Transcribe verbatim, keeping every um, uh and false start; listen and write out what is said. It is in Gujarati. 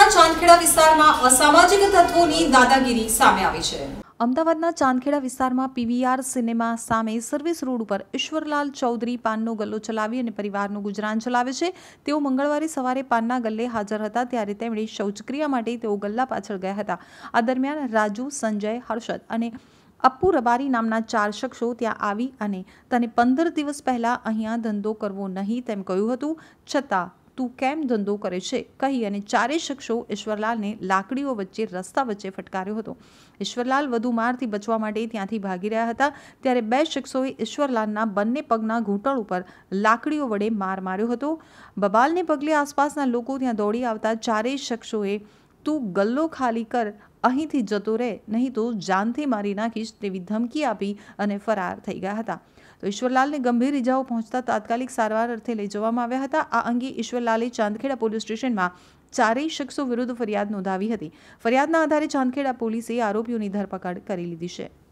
અમદાવાદના ચાંદખેડા વિસ્તારમાં અસામાજિક તત્વોની દાદાગીરી સામે આવી છે। અમદાવાદના ચાંદખેડા વિસ્તારમાં પીવીઆર સિનેમા સામે સર્વિસ રોડ ઉપર ઈશ્વરલાલ ચૌધરી પાનનો ગલ્લો ચલાવી અને પરિવારનું ગુજરાન ચલાવે છે। તેઓ મંગળવારે સવારે પાનના ગલ્લે હાજર હતા ત્યારે તેમણે શૌચક્રિયા માટે તેઓ ગલ્લા પાછળ ગયા હતા। આ દરમિયાન રાજુ, સંજય, હર્ષદ અને અપ્પુ રબારી નામના ચાર શખ્સો ત્યાં આવી અને તને પંદર દિવસ પહેલા અહીંયા ધંધો કરવો નહીં તેમ કહ્યું હતું, છતાં તું કેમ ધંધો કરે છે કહી અને ચારેય શખ્સો ઈશ્વરલાલને લાકડીઓ વચ્ચે રસ્તા વચ્ચે ફટકાર્યો હતો। ઈશ્વરલાલ વધુ મારથી બચવા માટે ત્યાંથી ભાગી રહ્યા હતા ત્યારે બે શખ્સોએ ઈશ્વરલાલના બંને પગના ઘૂંટણ ઉપર લાકડીઓ વડે માર માર્યો હતો। બબાલને પગલે આસપાસના લોકો ત્યાં દોડી આવતા ચારેય શખ્સોએ તું ગલ્લો ખાલી કર, અહીંથી જતો રહે, નહીં તો જાનથી મારી નાખીશ તેવી ધમકી આપી અને ફરાર થઈ ગયા હતા। તો ઈશ્વરલાલને ગંભીર ઇજાઓ પહોંચતા તાત્કાલિક સારવાર અર્થે લઈ જવામાં આવ્યા હતા। આ અંગે ઈશ્વરલાલે ચાંદખેડા પોલીસ સ્ટેશનમાં ચારેય શખ્સો વિરુદ્ધ ફરિયાદ નોંધાવી હતી। ફરિયાદના આધારે ચાંદખેડા પોલીસે આરોપીઓની ધરપકડ કરી લીધી છે।